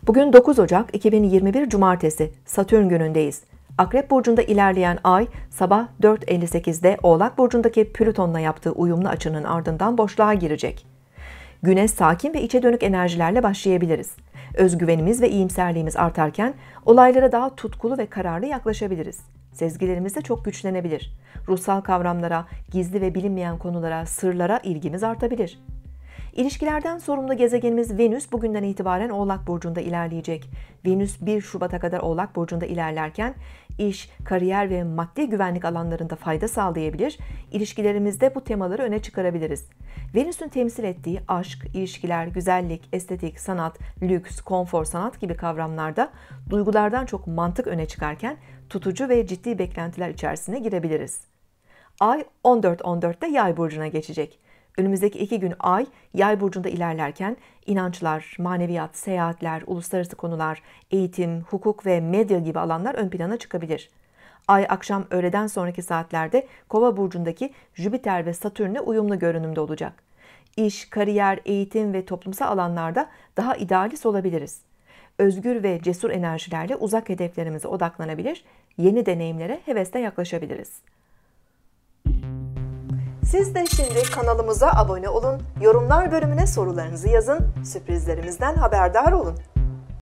Bugün 9 Ocak 2021 Cumartesi, Satürn günündeyiz. Akrep burcunda ilerleyen ay sabah 4:58'de Oğlak burcundaki Plüton'la yaptığı uyumlu açının ardından boşluğa girecek. Güne sakin ve içe dönük enerjilerle başlayabiliriz. Özgüvenimiz ve iyimserliğimiz artarken olaylara daha tutkulu ve kararlı yaklaşabiliriz. Sezgilerimiz de çok güçlenebilir. Ruhsal kavramlara, gizli ve bilinmeyen konulara, sırlara ilgimiz artabilir. İlişkilerden sorumlu gezegenimiz Venüs bugünden itibaren Oğlak burcunda ilerleyecek. Venüs 1 Şubat'a kadar Oğlak burcunda ilerlerken iş, kariyer ve maddi güvenlik alanlarında fayda sağlayabilir, ilişkilerimizde bu temaları öne çıkarabiliriz. Venüs'ün temsil ettiği aşk, ilişkiler, güzellik, estetik, sanat, lüks, konfor, sanat gibi kavramlarda duygulardan çok mantık öne çıkarken tutucu ve ciddi beklentiler içerisine girebiliriz. Ay 14.14'te Yay burcuna geçecek. Önümüzdeki 2 gün Ay, Yay burcunda ilerlerken inançlar, maneviyat, seyahatler, uluslararası konular, eğitim, hukuk ve medya gibi alanlar ön plana çıkabilir. Ay akşam öğleden sonraki saatlerde Kova burcundaki Jüpiter ve Satürn'le uyumlu görünümde olacak. İş, kariyer, eğitim ve toplumsal alanlarda daha idealist olabiliriz. Özgür ve cesur enerjilerle uzak hedeflerimize odaklanabilir, yeni deneyimlere hevesle yaklaşabiliriz. Siz de şimdi kanalımıza abone olun, yorumlar bölümüne sorularınızı yazın, sürprizlerimizden haberdar olun.